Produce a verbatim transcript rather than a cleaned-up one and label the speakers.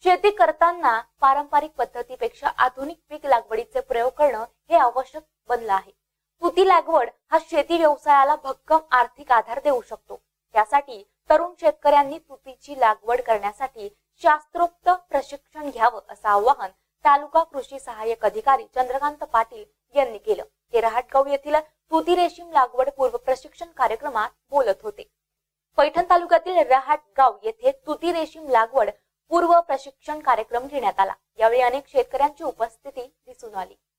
Speaker 1: शेती करताना पारंपरिक पद्धतीपेक्षा आधुनिक पीक लागवडीचे प्रयोग करणं हे आवश्यक बनलं आहे। तुती लागवड हा शेती व्यवसायाला भक्कम आर्थिक आधार देऊ शकतो। त्यासाठी तरुण शेतकऱ्यांनी तुतीची लागवड करण्यासाठी शास्त्रोक्त प्रशिक्षण घ्यावं असं आवाहन तालुका कृषी सहाय्यक अधिकारी चंद्रकांत पाटील यांनी केलं। ते रहाटगाव येथील तुती रेशीम लागवड पूर्व प्रशिक्षण कार्यक्रमात बोलत होते। पैठण तालुक्यातील रहाटगाव येथे तुती रेशीम लागवड पूर्व प्रशिक्षण कार्यक्रम घेण्यात आला। यावेळी अनेक शेतकऱ्यांची उपस्थिती दिसून आली।